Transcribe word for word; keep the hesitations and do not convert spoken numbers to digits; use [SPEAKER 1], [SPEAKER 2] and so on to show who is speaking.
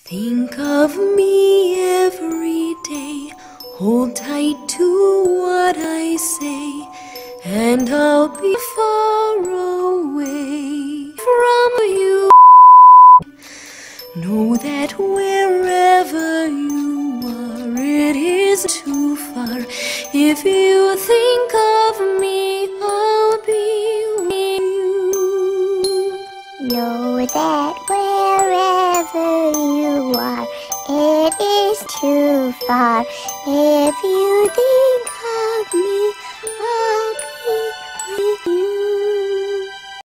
[SPEAKER 1] Think of me every day, hold tight to what I say, and I'll be far away from you. Know that wherever you are, it is too far. If you think of me, I'll be with you.
[SPEAKER 2] Know that wherever you are, it is too far. If you think